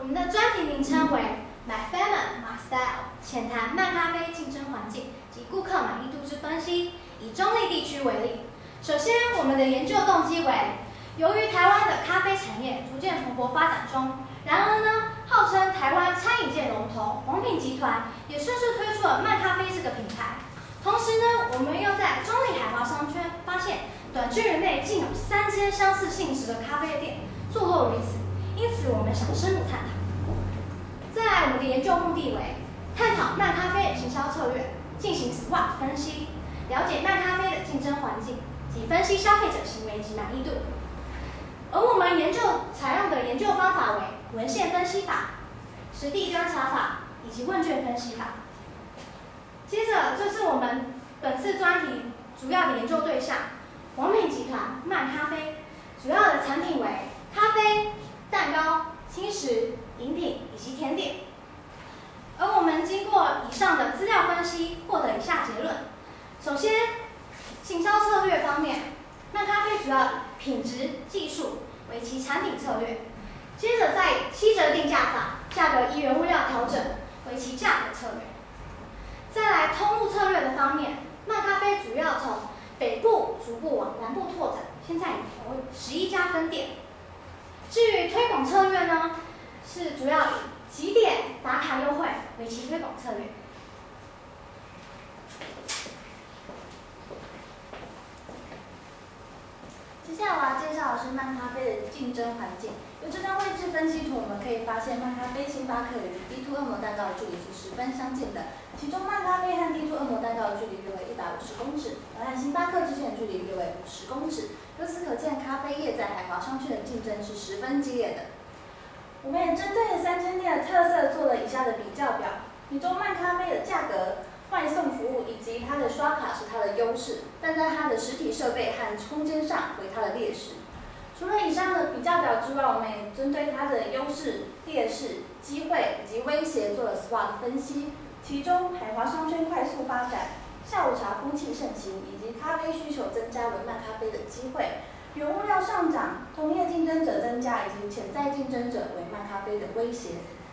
们的专题名称为 My Family My Style， 浅谈慢咖啡竞争环境及顾客满意度之分析。以中立地区为例，首先我们的研究动机为，由于台湾的咖啡产业逐渐蓬勃发展中，然而呢，号称台湾餐饮界龙头王品集团也顺势推出了慢咖啡这个品牌。同时呢，我们又在中立海华商圈发现，短距离内竟有3间相似性质的咖啡店坐落于此，因此我们想深入探讨。再来，我们的研究目的为探讨慢咖啡行销策略，进行 SWOT 分析，了解慢咖啡的竞争环境及分析消费者行为及满意度。而我们研究采用的研究方法为文献分析法、实地观察法以及问卷分析法。接着就是我们本次专题主要的研究对象，王品集团慢咖啡，主要的产品为咖啡、蛋糕、轻食、饮品以及甜点。而我们经过以上的资料分析，获得以下结论。首先，行销策略方面，慢咖啡主要以品质、技术为其产品策略。接着在7折定价法，价格依原物料调整为其价格策略。再来通路策略的方面，慢咖啡主要从北部逐步往南部拓展，现在有11家分店。至于推广策略呢，是主要以集点打卡优惠为其推广策略。接下来我要介绍的是慢咖啡的竞争环境。由这张位置分析图，我们可以发现慢咖啡、星巴克与 D2 恶魔蛋糕的距离是10分相近的，其中慢咖啡和 D2 恶魔蛋糕的距离约为150公尺，而和星巴克之间的距离约为50公尺。由此可见，咖啡业在海华商圈的竞争是十分激烈的。我们也针对3间店的特色做了以下的比较表，其中慢咖啡的价格、外送服务以及它的刷卡是它的优势，但在它的实体设备和空间上为它的劣势。除了以上的比较表之外，我们也针对它的优势、劣势、机会以及威胁做了 SWOT 分析。其中，海华商圈快速发展、下午茶风气盛行以及咖啡需求增加为慢咖啡的机会。原物料上涨、同业竞争者增加以及潜在竞争者为慢咖啡的威胁。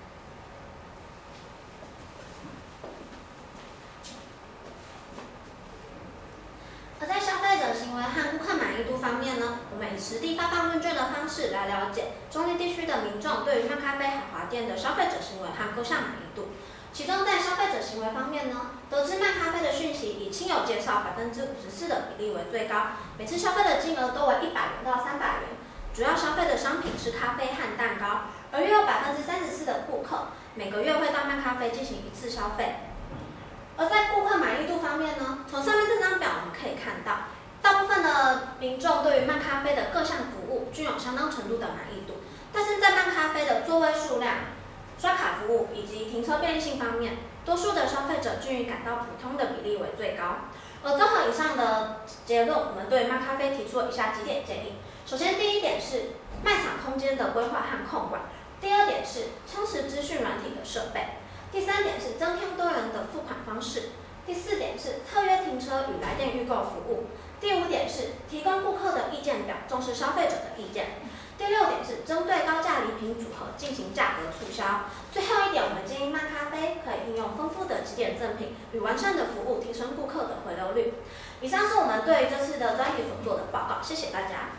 而在消费者行为和顾客满意度方面呢，我们以实地发放问卷的方式来了解中立地区的民众对于慢咖啡海华店的消费者行为和各项满意度。其中在消费者行为方面呢，得知慢咖啡的讯息以亲友介绍54%的比例为最高，每次消费的金额都为100元到300元。主要消费的商品是咖啡和蛋糕，而约有34%的顾客每个月会到慢咖啡进行1次消费。而在顾客满意度方面呢，从上面这张表我们可以看到，大部分的民众对于慢咖啡的各项服务均有相当程度的满意度，但是在慢咖啡的座位数量、刷卡服务以及停车便利性方面，多数的消费者均以感到普通的比例为最高。而综合以上的结论，我们对慢咖啡提出了以下几点建议。首先，第一点是卖场空间的规划和控管；第二点是充实资讯软体的设备；第三点是增添多元的付款方式；第四点是特约停车与来电预购服务；第5点是提供顾客的意见表，重视消费者的意见；第6点是针对高价礼品组合进行价格促销；最后1点，我们建议慢咖啡可以运用丰富的集点赠品与完善的服务，提升顾客的回流率。以上是我们对于这次的专题所做的报告，谢谢大家。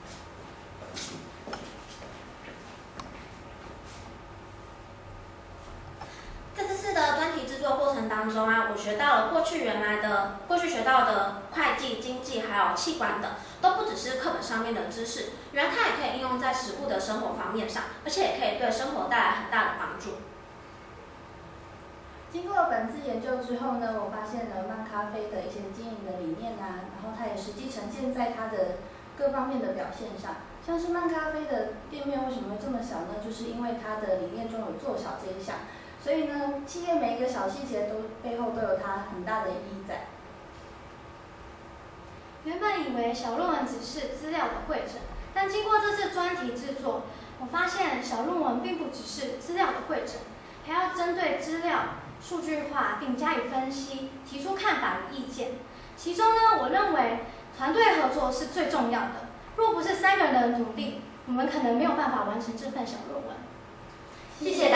在这次的专题制作过程当中我学到了过去学到的会计、经济还有企管等，都不只是课本上面的知识，原来它也可以应用在实务的生活方面上，而且也可以对生活带来很大的帮助。经过本次研究之后呢，我发现了慢咖啡的一些经营的理念然后它也实际呈现在它的各方面的表现上。像是慢咖啡的店面为什么会这么小呢？就是因为它的理念中有做小这一项。所以呢，企业每一个小细节背后都有它很大的意义在。原本以为小论文只是资料的汇整，但经过这次专题制作，我发现小论文并不只是资料的汇整，还要针对资料数据化并加以分析，提出看法与意见。其中呢，我认为团队合作是最重要的。若不是3个人的努力，我们可能没有办法完成这份小论文。 谢谢大家。